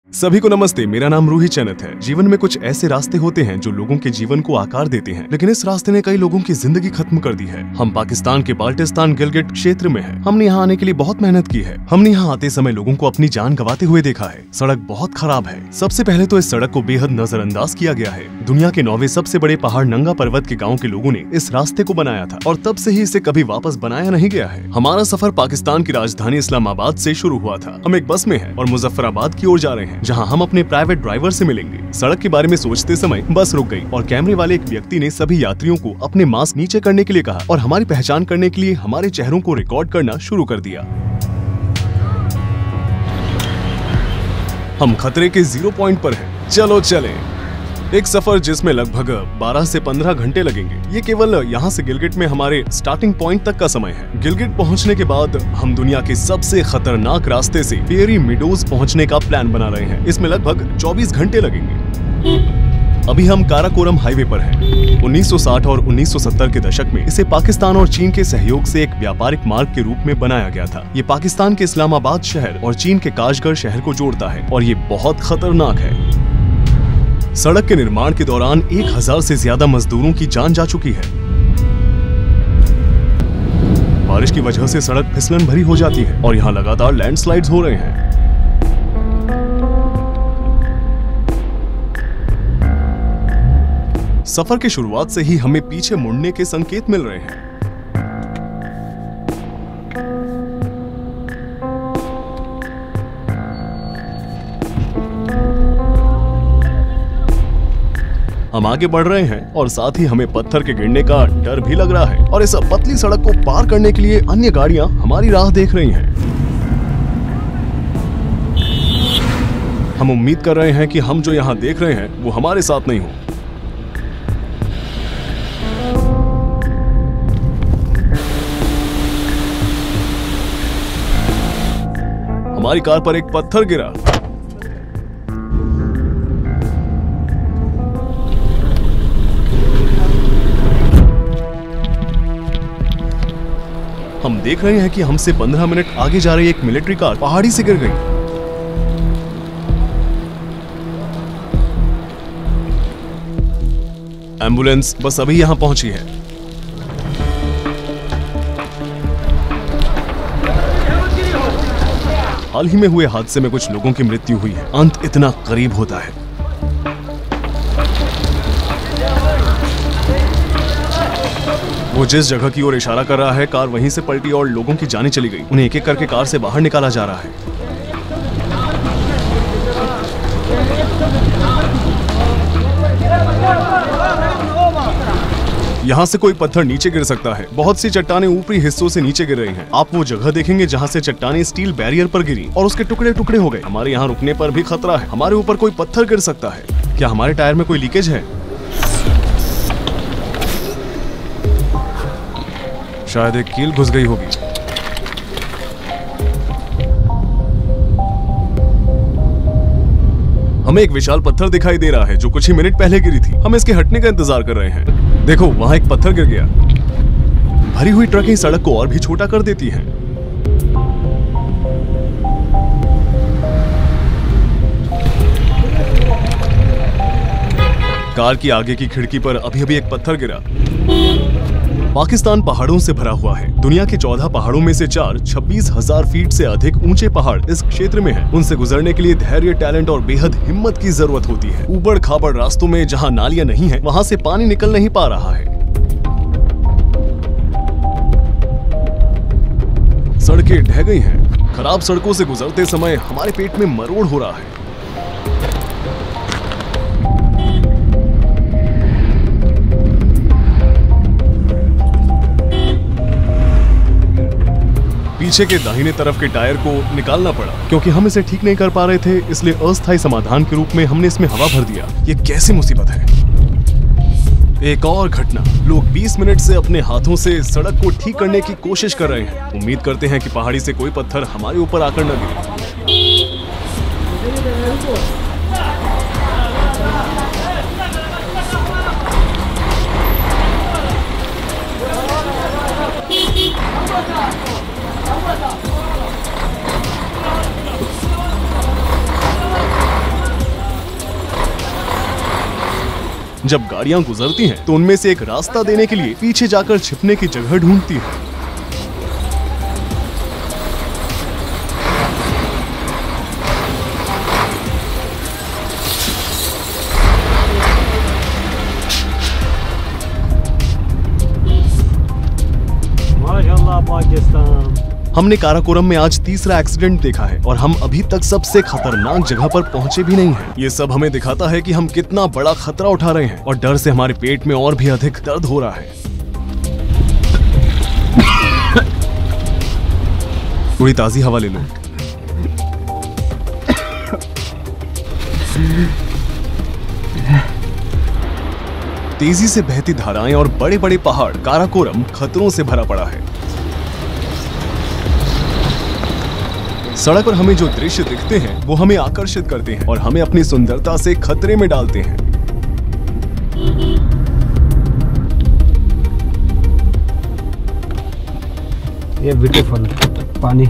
सभी को नमस्ते। मेरा नाम रूही चैनत है। जीवन में कुछ ऐसे रास्ते होते हैं जो लोगों के जीवन को आकार देते हैं, लेकिन इस रास्ते ने कई लोगों की जिंदगी खत्म कर दी है। हम पाकिस्तान के बाल्टिस्तान गिलगिट क्षेत्र में हैं। हमने यहाँ आने के लिए बहुत मेहनत की है। हमने यहाँ आते समय लोगों को अपनी जान गंवाते हुए देखा है। सड़क बहुत खराब है। सबसे पहले तो इस सड़क को बेहद नजरअंदाज किया गया है। दुनिया के 9वें सबसे बड़े पहाड़ नंगा पर्वत के गाँव के लोगों ने इस रास्ते को बनाया था और तब से ही इसे कभी वापस बनाया नहीं गया है। हमारा सफर पाकिस्तान की राजधानी इस्लामाबाद से शुरू हुआ था। हम एक बस में हैं और मुजफ्फराबाद की ओर जा रहे हैं, जहाँ हम अपने प्राइवेट ड्राइवर से मिलेंगे। सड़क के बारे में सोचते समय बस रुक गई और कैमरे वाले एक व्यक्ति ने सभी यात्रियों को अपने मास्क नीचे करने के लिए कहा और हमारी पहचान करने के लिए हमारे चेहरों को रिकॉर्ड करना शुरू कर दिया। हम खतरे के 0 पॉइंट पर हैं। चलो चलें। एक सफर जिसमें लगभग 12 से 15 घंटे लगेंगे। ये केवल यहाँ से गिलगिट में हमारे स्टार्टिंग पॉइंट तक का समय है। गिलगिट पहुँचने के बाद हम दुनिया के सबसे खतरनाक रास्ते से फेरी मीडोज पहुँचने का प्लान बना रहे हैं। इसमें लगभग 24 घंटे लगेंगे। अभी हम काराकोरम हाईवे पर हैं। 1960 और 1970 के दशक में इसे पाकिस्तान और चीन के सहयोग से एक व्यापारिक मार्ग के रूप में बनाया गया था। ये पाकिस्तान के इस्लामाबाद शहर और चीन के काशगर शहर को जोड़ता है और ये बहुत खतरनाक है। सड़क के निर्माण के दौरान 1000 से ज्यादा मजदूरों की जान जा चुकी है। बारिश की वजह से सड़क फिसलन भरी हो जाती है और यहाँ लगातार लैंडस्लाइड्स हो रहे हैं। सफर की शुरुआत से ही हमें पीछे मुड़ने के संकेत मिल रहे हैं। हम आगे बढ़ रहे हैं और साथ ही हमें पत्थर के गिरने का डर भी लग रहा है और इस पतली सड़क को पार करने के लिए अन्य गाड़ियां हमारी राह देख रही हैं। हम उम्मीद कर रहे हैं कि हम जो यहाँ देख रहे हैं वो हमारे साथ नहीं हो। हमारी कार पर एक पत्थर गिरा। हम देख रहे हैं कि हमसे 15 मिनट आगे जा रही एक मिलिट्री कार पहाड़ी से गिर गई। एम्बुलेंस बस अभी यहां पहुंची है। हाल ही में हुए हादसे में कुछ लोगों की मृत्यु हुई है। अंत इतना करीब होता है। वो जिस जगह की ओर इशारा कर रहा है, कार वहीं से पलटी और लोगों की जानें चली गई। उन्हें एक एक करके कार से बाहर निकाला जा रहा है। यहाँ से कोई पत्थर नीचे गिर सकता है। बहुत सी चट्टानें ऊपरी हिस्सों से नीचे गिर रही हैं। आप वो जगह देखेंगे जहाँ से चट्टानें स्टील बैरियर पर गिरी और उसके टुकड़े टुकड़े हो गए। हमारे यहाँ रुकने पर भी खतरा है। हमारे ऊपर कोई पत्थर गिर सकता है। क्या हमारे टायर में कोई लीकेज है? शायद एक कील घुस गई होगी। हमें एक विशाल पत्थर दिखाई दे रहा है जो कुछ ही मिनट पहले गिरी थी। हम इसके हटने का इंतजार कर रहे हैं। देखो, वहां एक पत्थर गिर गया। भरी हुई ट्रकें सड़क को और भी छोटा कर देती हैं। कार की आगे की खिड़की पर अभी एक पत्थर गिरा। पाकिस्तान पहाड़ों से भरा हुआ है। दुनिया के 14 पहाड़ों में से 4 26,000 फीट से अधिक ऊंचे पहाड़ इस क्षेत्र में हैं। उनसे गुजरने के लिए धैर्य, टैलेंट और बेहद हिम्मत की जरूरत होती है। ऊबड़ खाबड़ रास्तों में जहां नालियां नहीं हैं, वहां से पानी निकल नहीं पा रहा है। सड़कें ढह गई हैं। खराब सड़कों से गुजरते समय हमारे पेट में मरोड़ हो रहा है। पीछे के दाहिने तरफ के टायर को निकालना पड़ा क्योंकि हम इसे ठीक नहीं कर पा रहे थे, इसलिए अस्थायी समाधान के रूप में हमने इसमें हवा भर दिया। ये कैसी मुसीबत है। एक और घटना। लोग 20 मिनट से अपने हाथों से सड़क को ठीक करने की कोशिश कर रहे हैं। उम्मीद करते हैं कि पहाड़ी से कोई पत्थर हमारे ऊपर आकर न गिरे। जब गाड़ियाँ गुजरती हैं, तो उनमें से एक रास्ता देने के लिए पीछे जाकर छिपने की जगह ढूंढती है। हमने काराकोरम में आज तीसरा एक्सीडेंट देखा है और हम अभी तक सबसे खतरनाक जगह पर पहुंचे भी नहीं हैं। ये सब हमें दिखाता है कि हम कितना बड़ा खतरा उठा रहे हैं और डर से हमारे पेट में और भी अधिक दर्द हो रहा है। थोड़ी ताजी हवा ले लो। तेजी से बहती धाराएं और बड़े बड़े पहाड़, काराकोरम खतरों से भरा पड़ा है। सड़क पर हमें जो दृश्य दिखते हैं वो हमें आकर्षित करते हैं और हमें अपनी सुंदरता से खतरे में डालते हैं। ये ब्यूटीफुल पानी।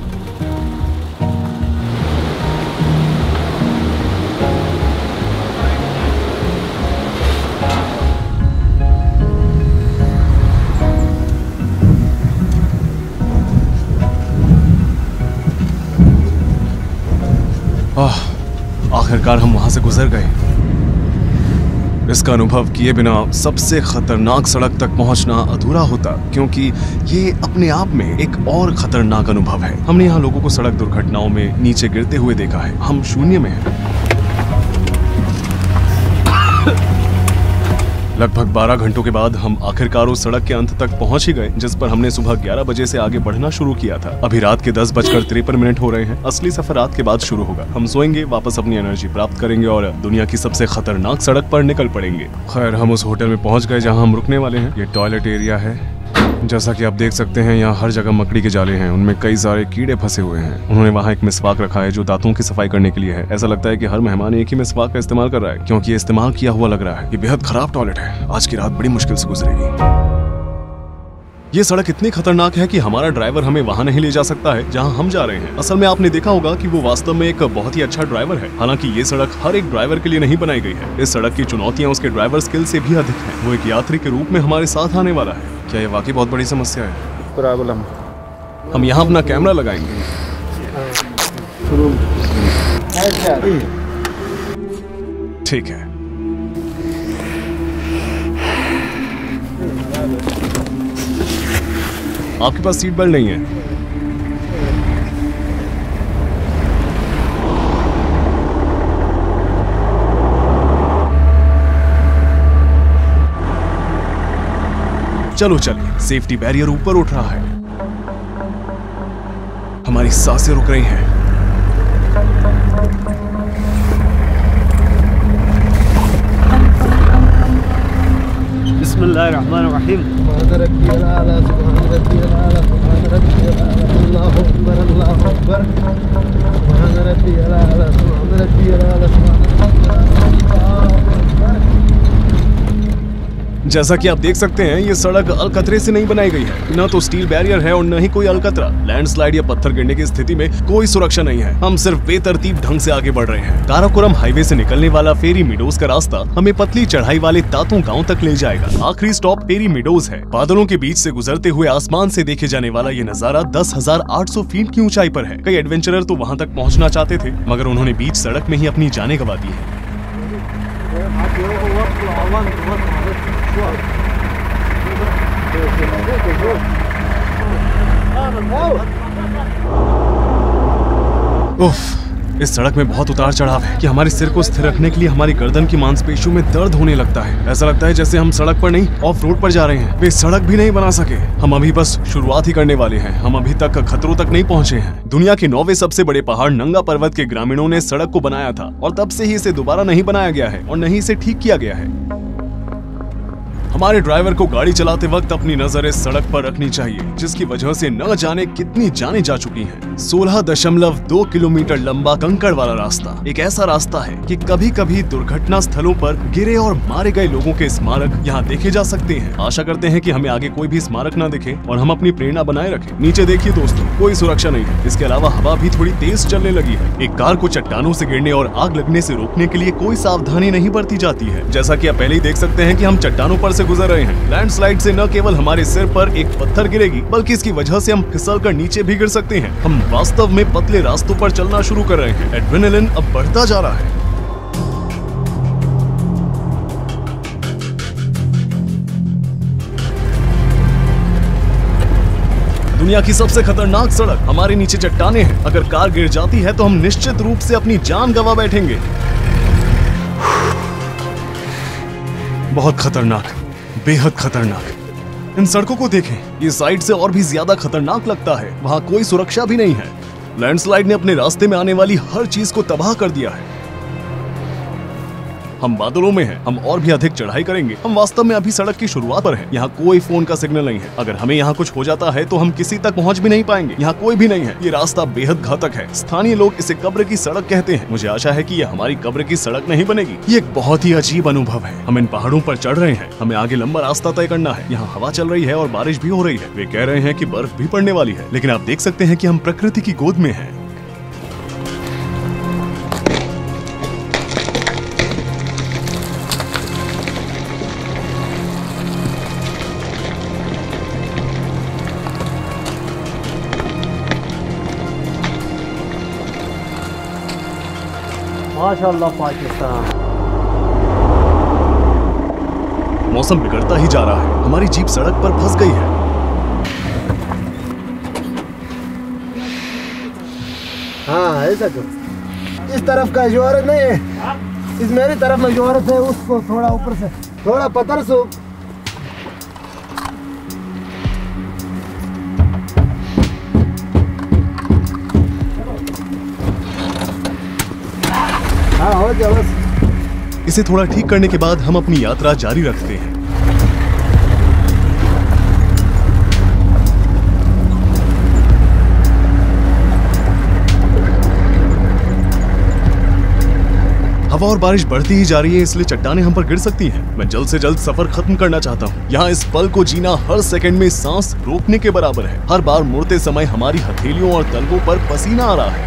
आखिरकार हम वहां से गुजर गए। इसका अनुभव किए बिना सबसे खतरनाक सड़क तक पहुंचना अधूरा होता, क्योंकि ये अपने आप में एक और खतरनाक अनुभव है। हमने यहाँ लोगों को सड़क दुर्घटनाओं में नीचे गिरते हुए देखा है। हम शून्य में हैं। लगभग 12 घंटों के बाद हम आखिरकार उस सड़क के अंत तक पहुंच ही गए, जिस पर हमने सुबह 11 बजे से आगे बढ़ना शुरू किया था। अभी रात के 10:53 हो रहे हैं। असली सफर रात के बाद शुरू होगा। हम सोएंगे, वापस अपनी एनर्जी प्राप्त करेंगे और दुनिया की सबसे खतरनाक सड़क पर निकल पड़ेंगे। खैर, हम उस होटल में पहुंच गए जहां हम रुकने वाले हैं। ये टॉयलेट एरिया है। जैसा कि आप देख सकते हैं, यहाँ हर जगह मकड़ी के जाले हैं। उनमें कई सारे कीड़े फंसे हुए हैं। उन्होंने वहाँ एक मिसवाक रखा है जो दांतों की सफाई करने के लिए है। ऐसा लगता है कि हर मेहमान एक ही मिसवाक का इस्तेमाल कर रहा है, क्योंकि ये इस्तेमाल किया हुआ लग रहा है। ये बेहद खराब टॉयलेट है। आज की रात बड़ी मुश्किल से गुजरेगी। ये सड़क इतनी खतरनाक है कि हमारा ड्राइवर हमें वहाँ नहीं ले जा सकता है जहाँ हम जा रहे हैं। असल में आपने देखा होगा कि वो वास्तव में एक बहुत ही अच्छा ड्राइवर है। हालांकि ये सड़क हर एक ड्राइवर के लिए नहीं बनाई गई है। इस सड़क की चुनौतियाँ उसके ड्राइवर स्किल से भी अधिक है। वो एक यात्री के रूप में हमारे साथ आने वाला है। क्या ये वाकई बहुत बड़ी समस्या है? प्रॉब्लम। हम यहाँ अपना कैमरा लगाएंगे। ठीक है। आपके पास सीट बेल्ट नहीं है? चलो चलिए। सेफ्टी बैरियर ऊपर उठ रहा है। हमारी सांसें रुक रही हैं। बिस्मिल्लाहिर्रहमानिर्रहीम। जैसा कि आप देख सकते हैं, ये सड़क अलकतरे से नहीं बनाई गई है। न तो स्टील बैरियर है और न ही कोई अलकतरा। लैंडस्लाइड या पत्थर गिरने की स्थिति में कोई सुरक्षा नहीं है। हम सिर्फ बेतरतीब ढंग से आगे बढ़ रहे हैं। काराकोरम हाईवे से निकलने वाला फेरी मीडोज का रास्ता हमें पतली चढ़ाई वाले तातों गांव तक ले जाएगा। आखिरी स्टॉप फेरी मीडोज है। बादलों के बीच से गुजरते हुए आसमान से देखे जाने वाला ये नजारा 10,800 फीट की ऊंचाई पर है। कई एडवेंचरर तो वहाँ तक पहुँचना चाहते थे, मगर उन्होंने बीच सड़क में ही अपनी जानें गंवा दी है। उफ, इस सड़क में बहुत उतार चढ़ाव है कि हमारे सिर को स्थिर रखने के लिए हमारी गर्दन की मांसपेशियों में दर्द होने लगता है। ऐसा लगता है जैसे हम सड़क पर नहीं, ऑफ रोड पर जा रहे हैं। वे सड़क भी नहीं बना सके। हम अभी बस शुरुआत ही करने वाले हैं। हम अभी तक खतरों तक नहीं पहुंचे हैं। दुनिया के 9वें सबसे बड़े पहाड़ नंगा पर्वत के ग्रामीणों ने सड़क को बनाया था और तब से ही इसे दोबारा नहीं बनाया गया है और न ही इसे ठीक किया गया है। हमारे ड्राइवर को गाड़ी चलाते वक्त अपनी नजर इस सड़क पर रखनी चाहिए, जिसकी वजह से न जाने कितनी जानें जा चुकी हैं। 16.2 किलोमीटर लंबा कंकड़ वाला रास्ता एक ऐसा रास्ता है कि कभी कभी दुर्घटना स्थलों पर गिरे और मारे गए लोगों के स्मारक यहाँ देखे जा सकते हैं। आशा करते हैं कि हमें आगे कोई भी स्मारक न दिखे और हम अपनी प्रेरणा बनाए रखें। नीचे देखिए दोस्तों, कोई सुरक्षा नहीं है। इसके अलावा हवा भी थोड़ी तेज चलने लगी है। एक कार को चट्टानों से गिरने और आग लगने से रोकने के लिए कोई सावधानी नहीं बरती जाती है। जैसा कि आप पहले ही देख सकते हैं कि हम चट्टानों पर से गुजर रहे हैं। लैंडस्लाइड से न केवल हमारे सिर पर एक पत्थर गिरेगी, बल्कि इसकी वजह से हम फिसल कर नीचे भी गिर सकते हैं। हम वास्तव में पतले रास्तों पर चलना शुरू कर रहे हैं। एड्रेनलिन अब बढ़ता जा रहा है। दुनिया की सबसे खतरनाक सड़क, हमारे नीचे चट्टाने हैं। अगर कार गिर जाती है तो हम निश्चित रूप से अपनी जान गंवा बैठेंगे। बहुत खतरनाक, बेहद खतरनाक। इन सड़कों को देखें, ये साइड से और भी ज्यादा खतरनाक लगता है। वहाँ कोई सुरक्षा भी नहीं है। लैंडस्लाइड ने अपने रास्ते में आने वाली हर चीज को तबाह कर दिया है। हम बादलों में हैं, हम और भी अधिक चढ़ाई करेंगे। हम वास्तव में अभी सड़क की शुरुआत पर हैं। यहाँ कोई फोन का सिग्नल नहीं है। अगर हमें यहाँ कुछ हो जाता है तो हम किसी तक पहुँच भी नहीं पाएंगे। यहाँ कोई भी नहीं है। ये रास्ता बेहद घातक है। स्थानीय लोग इसे कब्र की सड़क कहते हैं। मुझे आशा है कि ये हमारी कब्र की सड़क नहीं बनेगी। ये एक बहुत ही अजीब अनुभव है। हम इन पहाड़ों पर चढ़ रहे हैं। हमें आगे लंबा रास्ता तय करना है। यहाँ हवा चल रही है और बारिश भी हो रही है। वे कह रहे हैं कि बर्फ भी पड़ने वाली है, लेकिन आप देख सकते हैं कि हम प्रकृति की गोद में हैं। माशाअल्लाह पाकिस्तान। मौसम बिगड़ता ही जा रहा है। हमारी जीप सड़क पर फंस गई है। हाँ ऐसा तो इस तरफ का जोरत नहीं है, इस मेरी तरफ में जोरत है। उसको थोड़ा ऊपर से थोड़ा पत्थर सो। हाँ हो गया बस। इसे थोड़ा ठीक करने के बाद हम अपनी यात्रा जारी रखते हैं। हवा और बारिश बढ़ती ही जा रही है, इसलिए चट्टानें हम पर गिर सकती हैं। मैं जल्द से जल्द सफर खत्म करना चाहता हूँ। यहाँ इस पल को जीना हर सेकंड में सांस रोकने के बराबर है। हर बार मुड़ते समय हमारी हथेलियों और तलवों पर पसीना आ रहा है।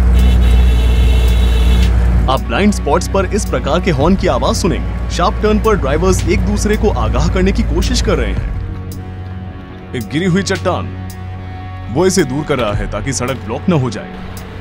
आप ब्लाइंड स्पॉट्स पर इस प्रकार के हॉर्न की आवाज सुनेंगे। शार्प टर्न पर ड्राइवर्स एक दूसरे को आगाह करने की कोशिश कर रहे हैं। एक गिरी हुई चट्टान, वो इसे दूर कर रहा है ताकि सड़क ब्लॉक न हो जाए।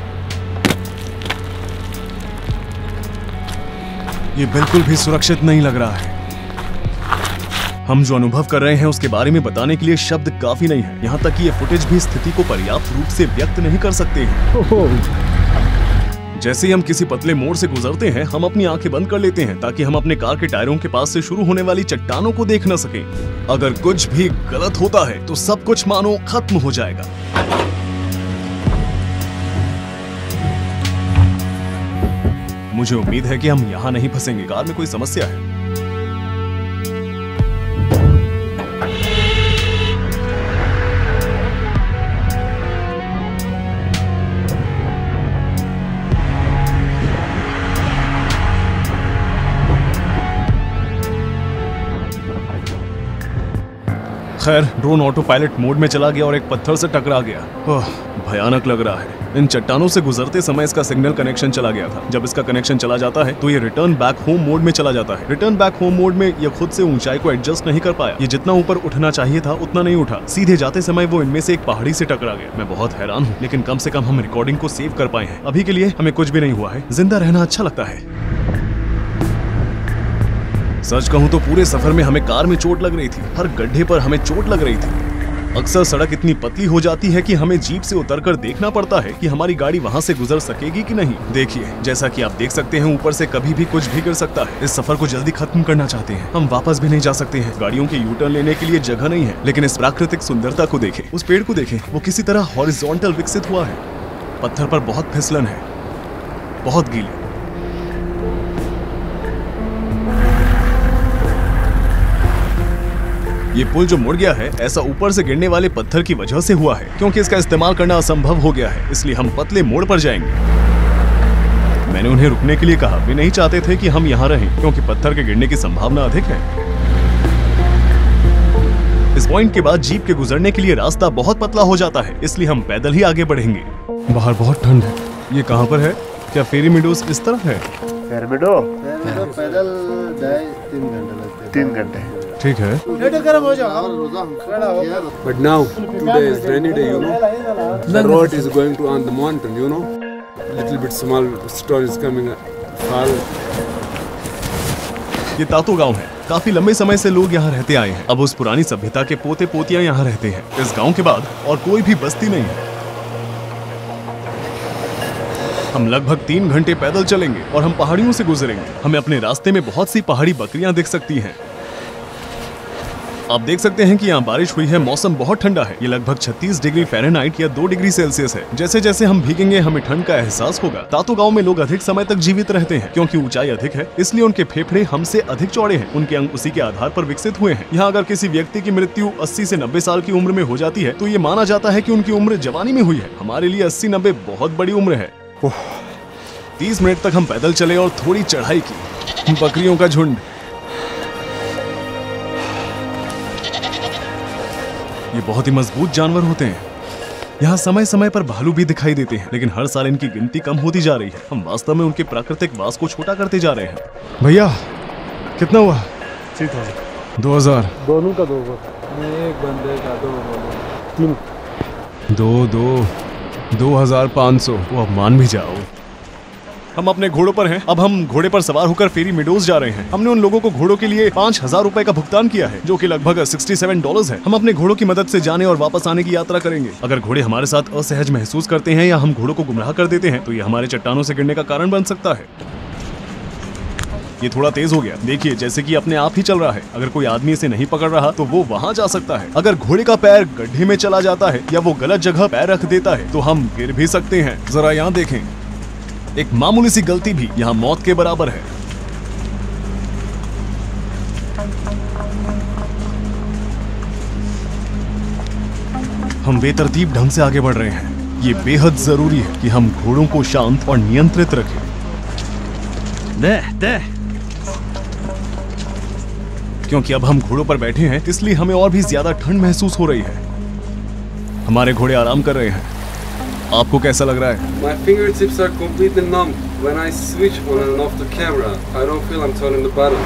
ये बिल्कुल भी सुरक्षित नहीं लग रहा है। हम जो अनुभव कर रहे हैं उसके बारे में बताने के लिए शब्द काफी नहीं है। यहाँ तक कि ये फुटेज भी स्थिति को पर्याप्त रूप से व्यक्त नहीं कर सकते हैं। जैसे ही हम किसी पतले मोड़ से गुजरते हैं, हम अपनी आंखें बंद कर लेते हैं ताकि हम अपने कार के टायरों के पास से शुरू होने वाली चट्टानों को देख न सकें। अगर कुछ भी गलत होता है तो सब कुछ मानो खत्म हो जाएगा। मुझे उम्मीद है कि हम यहाँ नहीं फंसेंगे। कार में कोई समस्या है। खैर, ड्रोन ऑटो पायलट मोड में चला गया और एक पत्थर से टकरा गया। भयानक लग रहा है। इन चट्टानों से गुजरते समय इसका सिग्नल कनेक्शन चला गया था। जब इसका कनेक्शन चला जाता है तो ये रिटर्न बैक होम मोड में चला जाता है। रिटर्न बैक होम मोड में ये खुद से ऊंचाई को एडजस्ट नहीं कर पाया। ये जितना ऊपर उठना चाहिए था उतना नहीं उठा। सीधे जाते समय वो इनमें से एक पहाड़ी से टकरा गया। मैं बहुत हैरान हूँ, लेकिन कम से कम हम रिकॉर्डिंग को सेव कर पाए हैं। अभी के लिए हमें कुछ भी नहीं हुआ है। जिंदा रहना अच्छा लगता है। सच कहूँ तो पूरे सफर में हमें कार में चोट लग रही थी। हर गड्ढे पर हमें चोट लग रही थी। अक्सर सड़क इतनी पतली हो जाती है कि हमें जीप से उतरकर देखना पड़ता है कि हमारी गाड़ी वहां से गुजर सकेगी कि नहीं। देखिए, जैसा कि आप देख सकते हैं, ऊपर से कभी भी कुछ भी गिर सकता है। इस सफर को जल्दी खत्म करना चाहते हैं। हम वापस भी नहीं जा सकते हैं। गाड़ियों के यू टर्न लेने के लिए जगह नहीं है। लेकिन इस प्राकृतिक सुंदरता को देखें। उस पेड़ को देखें, वो किसी तरह हॉरिजॉन्टल विकसित हुआ है। पत्थर पर बहुत फिसलन है, बहुत गीली। ये पुल जो मुड़ गया है ऐसा ऊपर से गिरने वाले पत्थर की वजह से हुआ है, क्योंकि इसका इस्तेमाल करना असंभव हो गया है, इसलिए हम पतले मोड़ पर जाएंगे। मैंने उन्हें रुकने के लिए कहा, वे नहीं चाहते थे कि हम यहाँ रहें क्योंकि पत्थर के गिरने की संभावना अधिक है। इस पॉइंट के बाद जीप के गुजरने के लिए रास्ता बहुत पतला हो जाता है, इसलिए हम पैदल ही आगे बढ़ेंगे। बाहर बहुत ठंड है। ये कहाँ पर है? क्या फेरी मीडोज इस तरफ है? पैदल जाए 3 घंटे लगते हैं। 3 घंटे। ठीक है। But now today is rainy day, you know. The road is going to on the mountain, you know. Little bit small stone is coming fall. ये तातो गांव है। काफी लंबे समय से लोग यहाँ रहते आए हैं। अब उस पुरानी सभ्यता के पोते पोतियां यहाँ रहते हैं। इस गांव के बाद और कोई भी बस्ती नहीं है। हम लगभग 3 घंटे पैदल चलेंगे और हम पहाड़ियों से गुजरेंगे। हमें अपने रास्ते में बहुत सी पहाड़ी बकरियां दिख सकती हैं। आप देख सकते हैं कि यहाँ बारिश हुई है। मौसम बहुत ठंडा है। ये लगभग 36 डिग्री फ़ारेनहाइट या 2 डिग्री सेल्सियस है। जैसे जैसे हम भीगेंगे हमें ठंड का एहसास होगा। तातो गांव में लोग अधिक समय तक जीवित रहते हैं क्योंकि ऊंचाई अधिक है, इसलिए उनके फेफड़े हमसे अधिक चौड़े हैं। उनके अंग उसी के आधार पर विकसित हुए हैं। यहाँ अगर किसी व्यक्ति की मृत्यु 80 से 90 साल की उम्र में हो जाती है तो ये माना जाता है कि उनकी उम्र जवानी में हुई है। हमारे लिए 80-90 बहुत बड़ी उम्र है। 30 मिनट तक हम पैदल चले और थोड़ी चढ़ाई की। बकरियों का झुंड। ये बहुत ही मजबूत जानवर होते हैं। यहाँ समय समय पर भालू भी दिखाई देते हैं, लेकिन हर साल इनकी गिनती कम होती जा रही है। हम वास्तव में उनके प्राकृतिक वास को छोटा करते जा रहे हैं। भैया कितना हुआ? 2000। दोनों का 2 एक बंदे का 2 2500। वो अब मान भी जाओ। हम अपने घोड़ों पर हैं। अब हम घोड़े पर सवार होकर फेरी मीडोज जा रहे हैं। हमने उन लोगों को घोड़ों के लिए 5000 रुपए का भुगतान किया है, जो कि लगभग $67 है। हम अपने घोड़ों की मदद से जाने और वापस आने की यात्रा करेंगे। अगर घोड़े हमारे साथ असहज महसूस करते हैं या हम घोड़ों को गुमराह कर देते हैं तो ये हमारे चट्टानों से गिरने का कारण बन सकता है। ये थोड़ा तेज हो गया। देखिए जैसे कि अपने आप ही चल रहा है। अगर कोई आदमी इसे नहीं पकड़ रहा तो वो वहाँ जा सकता है। अगर घोड़े का पैर गड्ढे में चला जाता है या वो गलत जगह पैर रख देता है तो हम गिर भी सकते हैं। जरा यहाँ देखें, एक मामूली सी गलती भी यहाँ मौत के बराबर है। हम बेतरतीब ढंग से आगे बढ़ रहे हैं। ये बेहद जरूरी है कि हम घोड़ों को शांत और नियंत्रित रखें। क्योंकि अब हम घोड़ों पर बैठे हैं, इसलिए हमें और भी ज्यादा ठंड महसूस हो रही है। हमारे घोड़े आराम कर रहे हैं। आपको कैसा लग रहा है? My fingertips are completely numb. When I switch on and off the camera, I don't feel I'm turning the button.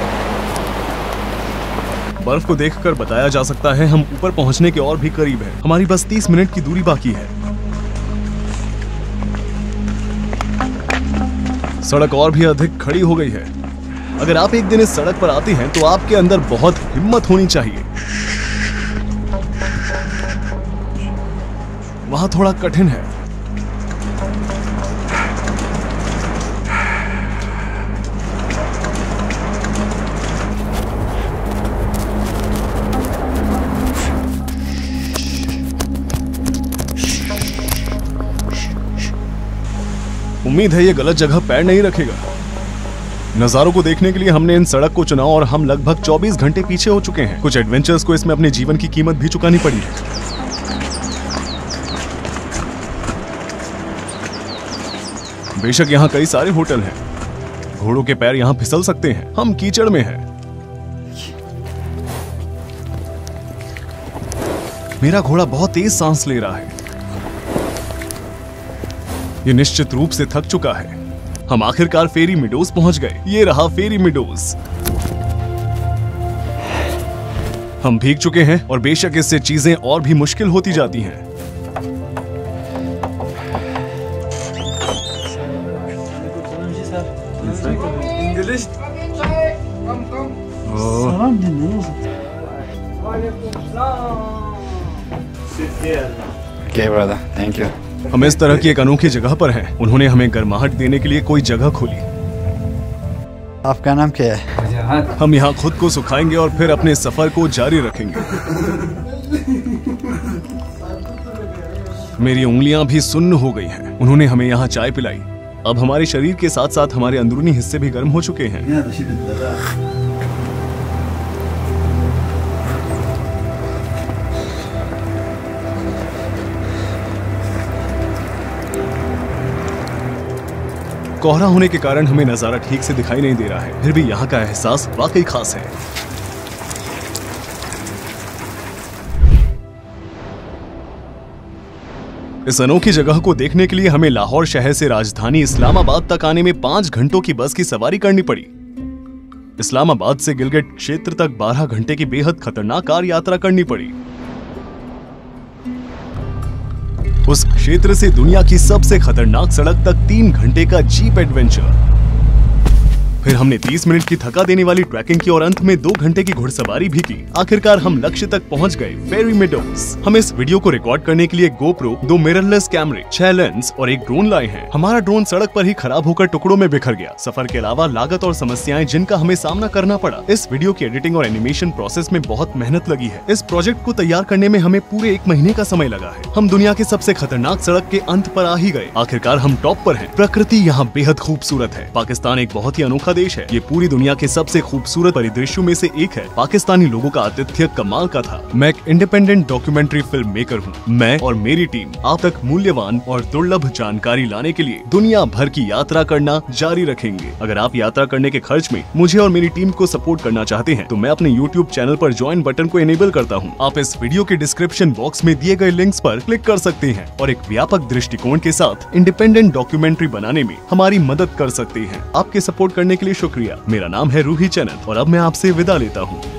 बर्फ को देखकर बताया जा सकता है हम ऊपर पहुंचने के और भी करीब हैं। हमारी बस 30 मिनट की दूरी बाकी है। सड़क और भी अधिक खड़ी हो गई है। अगर आप एक दिन इस सड़क पर आते हैं तो आपके अंदर बहुत हिम्मत होनी चाहिए। वहां थोड़ा कठिन है। उम्मीद है ये गलत जगह पैर नहीं रखेगा। नजारों को देखने के लिए हमने इन सड़क को चुना और हम लगभग 24 घंटे पीछे हो चुके हैं। कुछ एडवेंचर्स को इसमें अपने जीवन की कीमत भी चुकानी पड़ी है। बेशक यहाँ कई सारे होटल हैं। घोड़ों के पैर यहाँ फिसल सकते हैं। हम कीचड़ में हैं। मेरा घोड़ा बहुत तेज सांस ले रहा है। ये निश्चित रूप से थक चुका है। हम आखिरकार फेरी मीडोज पहुंच गए। ये रहा फेरी मीडोज। हम भीग चुके हैं और बेशक इससे चीजें और भी मुश्किल होती जाती हैं। Okay, brother. Thank you. हम इस तरह की एक अनोखी जगह पर हैं। उन्होंने हमें गर्माहट देने के लिए कोई जगह खोली। आपका नाम क्या है? हम यहाँ खुद को सुखाएंगे और फिर अपने सफर को जारी रखेंगे। मेरी उंगलियां भी सुन्न हो गई हैं। उन्होंने हमें यहाँ चाय पिलाई। अब हमारे शरीर के साथ साथ हमारे अंदरूनी हिस्से भी गर्म हो चुके हैं। कोहरा होने के कारण हमें नजारा ठीक से दिखाई नहीं दे रहा है, फिर भी यहाँ का एहसास वाकई खास है। इस अनोखी जगह को देखने के लिए हमें लाहौर शहर से राजधानी इस्लामाबाद तक आने में 5 घंटों की बस की सवारी करनी पड़ी। इस्लामाबाद से गिलगिट क्षेत्र तक 12 घंटे की बेहद खतरनाक कार यात्रा करनी पड़ी। उस क्षेत्र से दुनिया की सबसे खतरनाक सड़क तक 3 घंटे का जीप एडवेंचर। फिर हमने 30 मिनट की थका देने वाली ट्रैकिंग की और अंत में 2 घंटे की घुड़सवारी भी की। आखिरकार हम लक्ष्य तक पहुंच गए, फेरी मेडोज। हम इस वीडियो को रिकॉर्ड करने के लिए गोप्रो, 2 मिररलेस कैमरे, 6 लेंस और एक ड्रोन लाए हैं। हमारा ड्रोन सड़क पर ही खराब होकर टुकड़ों में बिखर गया। सफर के अलावा लागत और समस्याएं जिनका हमें सामना करना पड़ा। इस वीडियो की एडिटिंग और एनिमेशन प्रोसेस में बहुत मेहनत लगी है। इस प्रोजेक्ट को तैयार करने में हमें पूरे 1 महीने का समय लगा है। हम दुनिया के सबसे खतरनाक सड़क के अंत पर आ ही गए। आखिरकार हम टॉप पर हैं। प्रकृति यहाँ बेहद खूबसूरत है। पाकिस्तान एक बहुत ही अनोखा देश है। ये पूरी दुनिया के सबसे खूबसूरत परिदृश्यों में से एक है। पाकिस्तानी लोगों का आतिथ्य कमाल का था। मैं एक इंडिपेंडेंट डॉक्यूमेंट्री फिल्म मेकर हूँ। मैं और मेरी टीम आप तक मूल्यवान और दुर्लभ जानकारी लाने के लिए दुनिया भर की यात्रा करना जारी रखेंगे। अगर आप यात्रा करने के खर्च में मुझे और मेरी टीम को सपोर्ट करना चाहते हैं तो मैं अपने YouTube चैनल पर ज्वाइन बटन को इनेबल करता हूँ। आप इस वीडियो के डिस्क्रिप्शन बॉक्स में दिए गए लिंक्स पर क्लिक कर सकते हैं और एक व्यापक दृष्टिकोण के साथ इंडिपेंडेंट डॉक्यूमेंट्री बनाने में हमारी मदद कर सकते हैं। आपके सपोर्ट करने के लिए शुक्रिया। मेरा नाम है रूही चनद और अब मैं आपसे विदा लेता हूँ।